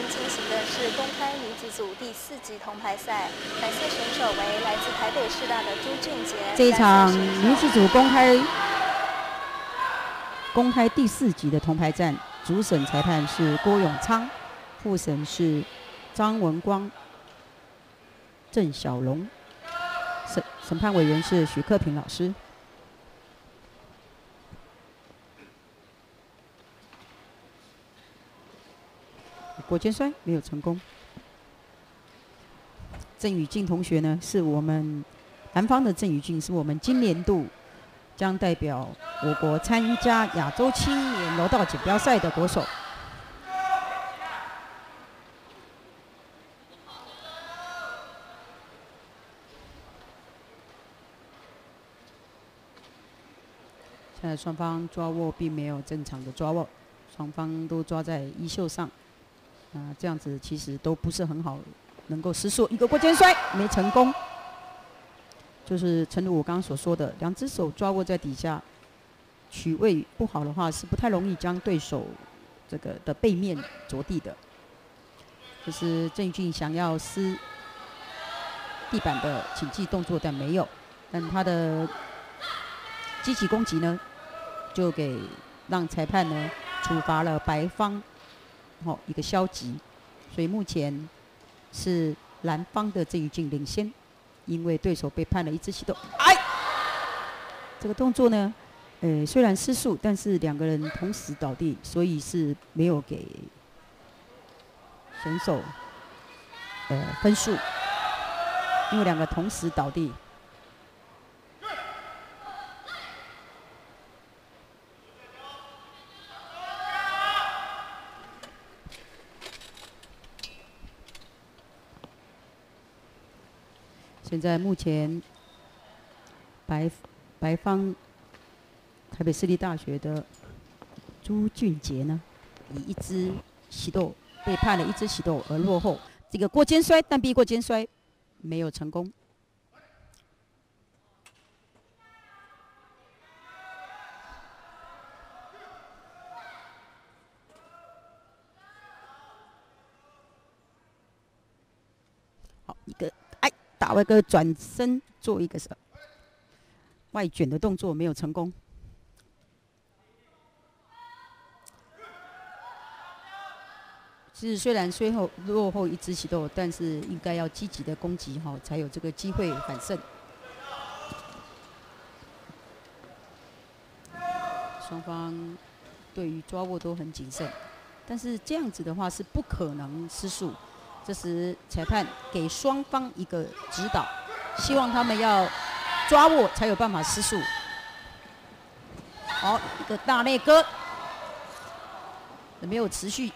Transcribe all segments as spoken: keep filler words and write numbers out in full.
正进行的是公开女子组第四级铜牌赛，本赛选手为来自台北市大的朱俊杰。 这一场女子组公开公开第四级的铜牌战，主审裁判是郭永昌，副审是张文光、郑小龙，审审判委员是许克平老师。 过肩摔没有成功。郑宇静同学呢，是我们南方的郑宇静，是我们今年度将代表我国参加亚洲青年柔道锦标赛的国手。现在双方抓握并没有正常的抓握，双方都抓在衣袖上。 啊、呃，这样子其实都不是很好，能够失速。一个过肩摔没成功，就是诚如我刚刚所说的，两只手抓握在底下，取位不好的话是不太容易将对手这个的背面着地的。就是郑宇俊想要施地板的请技动作，但没有，但他的积极攻击呢，就给让裁判呢处罚了白方。 哦，一个消极，所以目前是蓝方的郑宇静领先，因为对手被判了一支启动。哎，这个动作呢，呃，虽然失速，但是两个人同时倒地，所以是没有给选手呃分数，因为两个同时倒地。 现在目前白白方台北市立大学的朱俊杰呢，以一支喜斗被判了一支喜斗而落后。这个过肩摔，单臂过肩摔没有成功。好，一个哎。 打了个转身，做一个外卷的动作，没有成功。其实虽然最后落后一支启动，但是应该要积极的攻击哈，才有这个机会反胜。双方对于抓握都很谨慎，但是这样子的话是不可能失速。 这时，裁判给双方一个指导，希望他们要抓握才有办法失速。好，一个大内割，没有持续。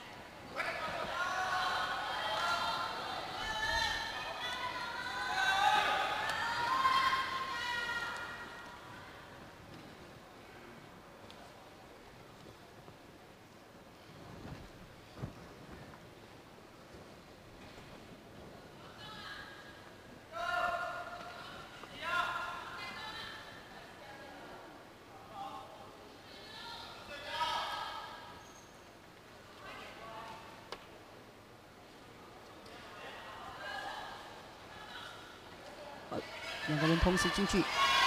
两个人同时进去，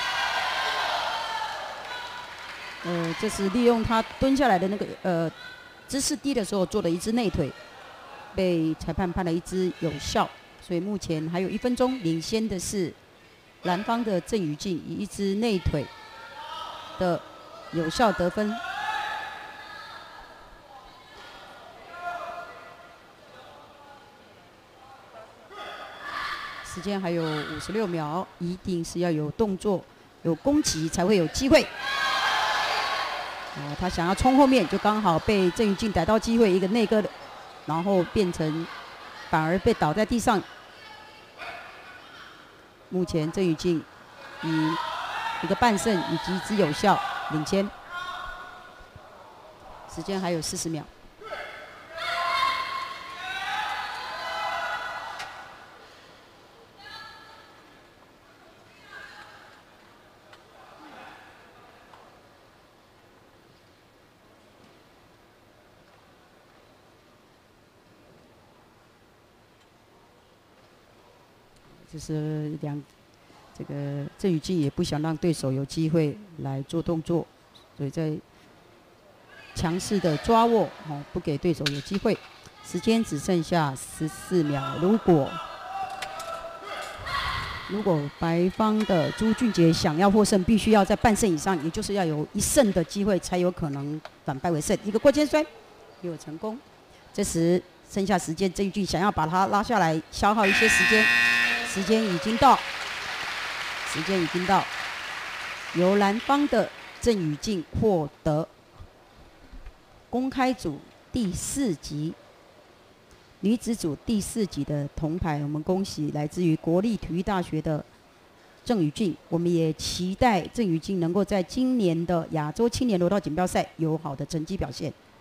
呃，这是利用他蹲下来的那个呃姿势低的时候做了一只内腿，被裁判判了一支有效，所以目前还有一分钟，领先的是蓝方的郑宇静以一支内腿的有效得分。 时间还有五十六秒，一定是要有动作、有攻击才会有机会。哦，他想要冲后面，就刚好被郑宇静逮到机会，一个内割的，然后变成反而被倒在地上。目前郑宇静以一个半胜以及一支有效领先。时间还有四十秒。 就是两这个郑宇静也不想让对手有机会来做动作，所以在强势的抓握哦，不给对手有机会。时间只剩下十四秒，如果如果白方的朱俊杰想要获胜，必须要在半胜以上，也就是要有一胜的机会，才有可能反败为胜。一个过肩摔，没有成功。这时剩下时间，郑宇俊想要把他拉下来，消耗一些时间。时间已经到，时间已经到，由蓝方的郑宇静获得公开组第四级。女子组第四级的铜牌，我们恭喜来自于国立体育大学的郑宇静。我们也期待郑宇静能够在今年的亚洲青年柔道锦标赛有好的成绩表现。